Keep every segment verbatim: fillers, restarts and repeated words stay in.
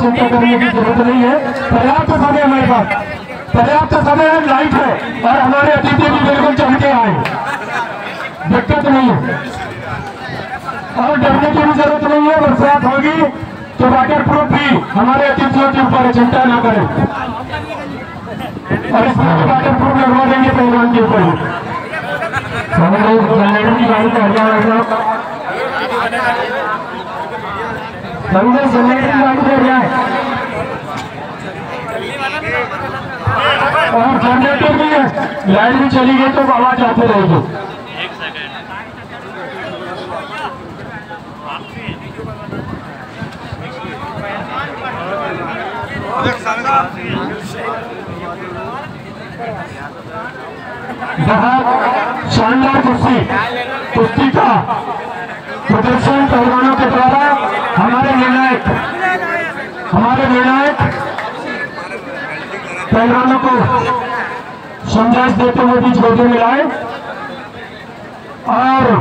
चिंता करने की जरूरत नहीं है। पर्याप्त समय हमारे पास, पर्याप्त समय है, लाइट है और हमारे अतिथि भी बिल्कुल चल के आए, दिक्कत नहीं है और डरने की भी जरूरत नहीं है। बरसात होगी तो वाटर प्रूफ भी हमारे अतिथियों के ऊपर, चिंता ना करें और इसमें वाटर प्रूफ लगवा देंगे पहलवान के ऊपर। जनरेटर की गाड़ी का हरियाणा जनरेटर की गाड़ी कर रहा है और जनरेटर भी है, लाइट भी चली गई तो आवाज आती रहेगी। बहुत शानदार कुश्ती कुश्ती का प्रदर्शन पहलवानों के द्वारा हमारे निर्णायक हमारे निर्णायक पहलवानों को संदेश देते हुए बीच गोदे मिलाए और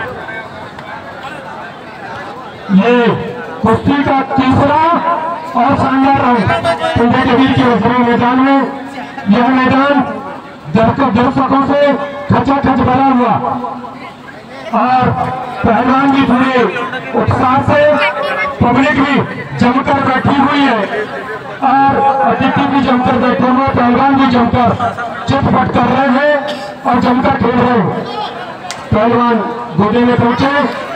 ये कुश्ती का तीसरा और शानदार राउंड पिंडे के बीच के मैदान में। यह मैदान दर्शकों से खचाखच भरा हुआ और पहलवान भी पूरे उत्साह से, पब्लिक भी जमकर बैठी हुई है और अतिथि भी जमकर बैठे हुए, पहलवान भी जमकर चिटपट कर रहे हैं और जमकर खेल रहे हैं। पहलवान गोदे में पहुंचे,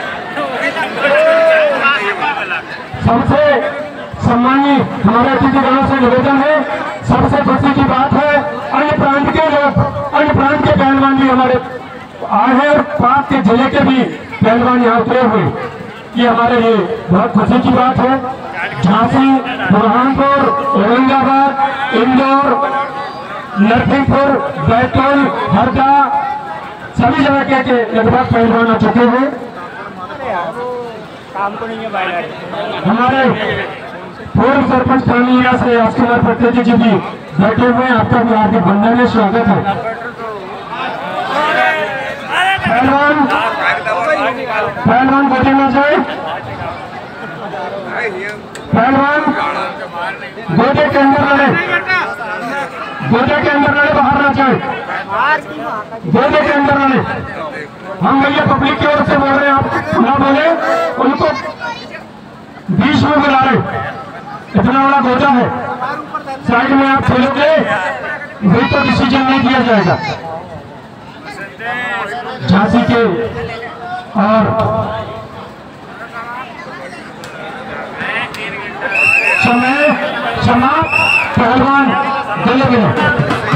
सबसे सम्मानीय हमारे अतिथिगणों से निवेदन है, सबसे खुशी की बात है अन्य प्रांत के लोग, अन्य प्रांत के पहलवान भी हमारे आए हैं और पास के जिले के भी पहलवान यहाँ उतरे हुए, ये हमारे लिए बहुत खुशी की बात है। झांसी, बुरहानपुर, औरंगाबाद, इंदौर, नरसिंहपुर, बैतूल, हरदा सभी जगह के, के लगभग पहलवान आ चुके हैं। हमारे पूर्व सरपंच थानिया से राजकुमार पटेल जी भी बैठे हुए हैं, आपका भी हार्दिक वंदन है, स्वागत है। पहलवान पहलवान गोदे में जाए, पहलवान गोदे के अंदर लड़े, गोदे के अंदर लड़े, बाहर ना जाए, गोदे के अंदर लड़े। हम भैया पब्लिक की ओर से बोल रहे हैं, आप ना बोले, उनको बीच में बुला रहे, इतना बड़ा गोदा है, साइड में आप खेलोगे भी तो डिसीजन नहीं दिया जाएगा। झांसी के और समय समाप्त, पहलवान गले गए।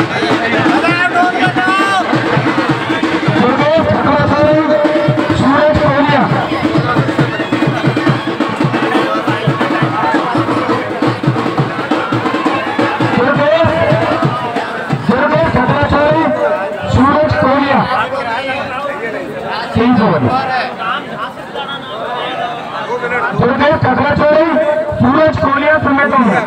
सूरज कोहलिया सूरज कोहलिया तीन सौ दुर्गेश खगड़ाचौड़ी, सूरज कोहलिया समय कम है।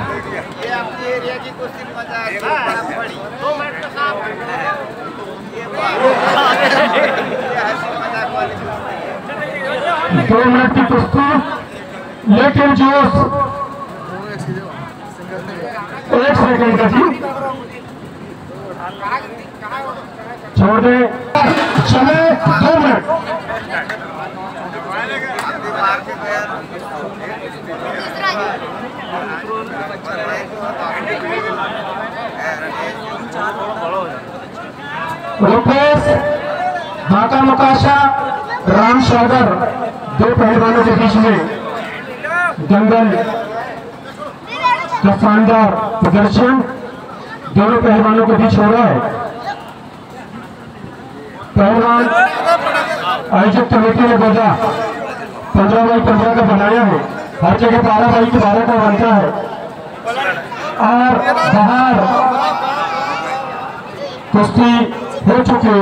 दो मिनट की कुश्ती, लेकिन जोश एक सेकंड का जी छोड़ दे, समय दो मिनट। रुपेश ढाका मुकाशा, राम सागर, दो पहलवानों के बीच में दंगल का शानदार प्रदर्शन दोनों पहलवानों के बीच हो रहा है। पहलवान आयोजक कमेटी ने बोला पंद्रह बाई पंद्रह का बनाया है, हर जगह बारह बाई के बारह का बनता है और बाहर कुश्ती हो चुकी है।